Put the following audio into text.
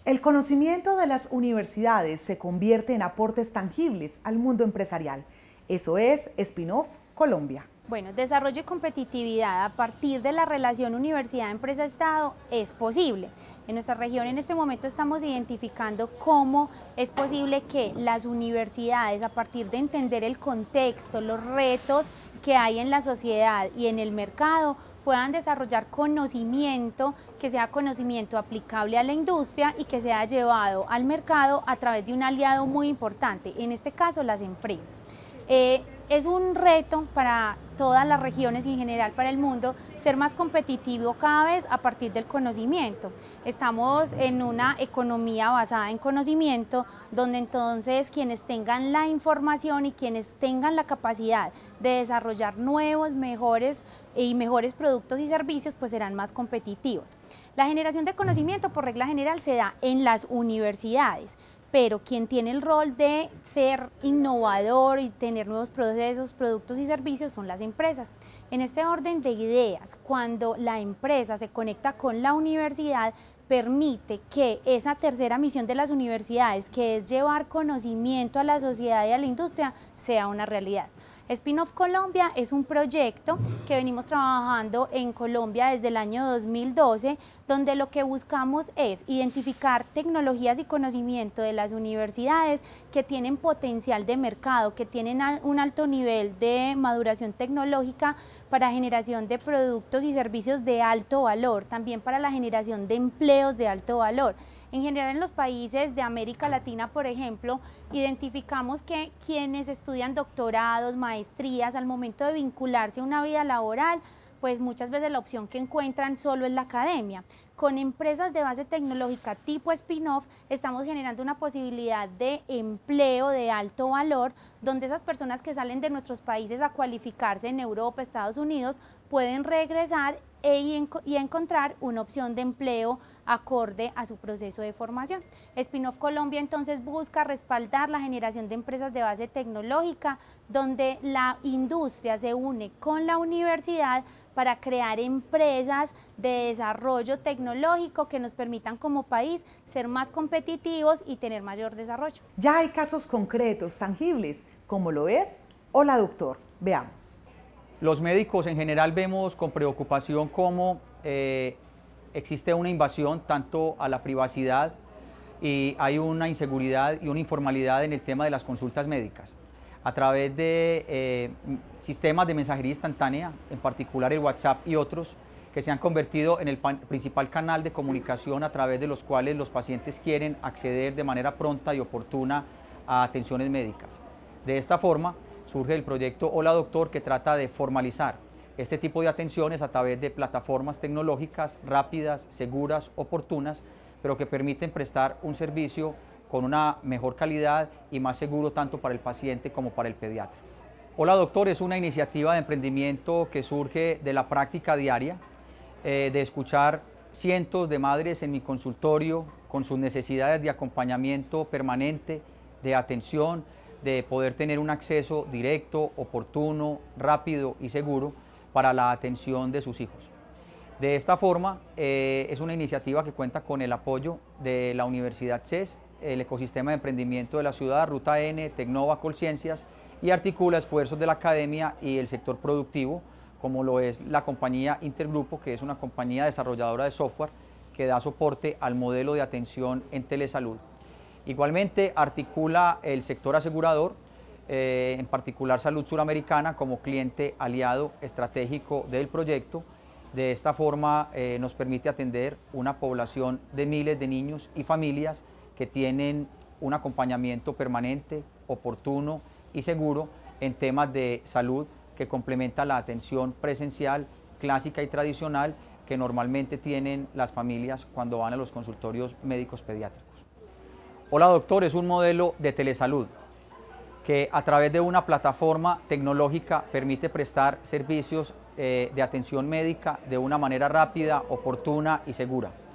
El conocimiento de las universidades se convierte en aportes tangibles al mundo empresarial. Eso es Spin-off Colombia. Bueno, desarrollo y competitividad a partir de la relación universidad-empresa-estado es posible. En nuestra región en este momento estamos identificando cómo es posible que las universidades, a partir de entender el contexto, los retos que hay en la sociedad y en el mercado, puedan desarrollar conocimiento que sea conocimiento aplicable a la industria y que sea llevado al mercado a través de un aliado muy importante, en este caso las empresas. Es un reto para todas las regiones y en general para el mundo ser más competitivo cada vez a partir del conocimiento. Estamos en una economía basada en conocimiento, donde entonces quienes tengan la información y quienes tengan la capacidad de desarrollar nuevos, mejores productos y servicios, pues serán más competitivos. La generación de conocimiento, por regla general, se da en las universidades, pero quien tiene el rol de ser innovador y tener nuevos procesos, productos y servicios son las empresas. En este orden de ideas, cuando la empresa se conecta con la universidad, permite que esa tercera misión de las universidades, que es llevar conocimiento a la sociedad y a la industria, sea una realidad. Spin-off Colombia es un proyecto que venimos trabajando en Colombia desde el año 2012, donde lo que buscamos es identificar tecnologías y conocimiento de las universidades que tienen potencial de mercado, que tienen un alto nivel de maduración tecnológica para generación de productos y servicios de alto valor, también para la generación de empleos de alto valor. En general, en los países de América Latina, por ejemplo, identificamos que quienes estudian doctorados, maestrías, al momento de vincularse a una vida laboral, pues muchas veces la opción que encuentran solo es la academia. Con empresas de base tecnológica tipo Spin-off estamos generando una posibilidad de empleo de alto valor, donde esas personas que salen de nuestros países a cualificarse en Europa, Estados Unidos, pueden regresar y encontrar una opción de empleo acorde a su proceso de formación. Spin-off Colombia entonces busca respaldar la generación de empresas de base tecnológica, donde la industria se une con la universidad para crear empresas de desarrollo tecnológico que nos permitan como país ser más competitivos y tener mayor desarrollo. Ya hay casos concretos, tangibles, como lo es Hola Doctor. Veamos. Los médicos en general vemos con preocupación cómo existe una invasión tanto a la privacidad y hay una inseguridad y una informalidad en el tema de las consultas médicas. A través de sistemas de mensajería instantánea, en particular el WhatsApp y otros, que se han convertido en el principal canal de comunicación a través de los cuales los pacientes quieren acceder de manera pronta y oportuna a atenciones médicas. De esta forma, surge el proyecto Hola Doctor, que trata de formalizar este tipo de atenciones a través de plataformas tecnológicas rápidas, seguras, oportunas, pero que permiten prestar un servicio con una mejor calidad y más seguro tanto para el paciente como para el pediatra. Hola Doctor es una iniciativa de emprendimiento que surge de la práctica diaria, de escuchar cientos de madres en mi consultorio con sus necesidades de acompañamiento permanente, de atención, de poder tener un acceso directo, oportuno, rápido y seguro para la atención de sus hijos. De esta forma, es una iniciativa que cuenta con el apoyo de la Universidad CES, el ecosistema de emprendimiento de la ciudad, Ruta N, Tecnova, Colciencias, y articula esfuerzos de la academia y el sector productivo, como lo es la compañía Intergrupo, que es una compañía desarrolladora de software que da soporte al modelo de atención en telesalud. Igualmente articula el sector asegurador, en particular Salud Suramericana, como cliente aliado estratégico del proyecto. De esta forma nos permite atender una población de miles de niños y familias que tienen un acompañamiento permanente, oportuno y seguro en temas de salud que complementa la atención presencial, clásica y tradicional que normalmente tienen las familias cuando van a los consultorios médicos pediátricos. Hola Doctor es un modelo de telesalud que a través de una plataforma tecnológica permite prestar servicios de atención médica de una manera rápida, oportuna y segura.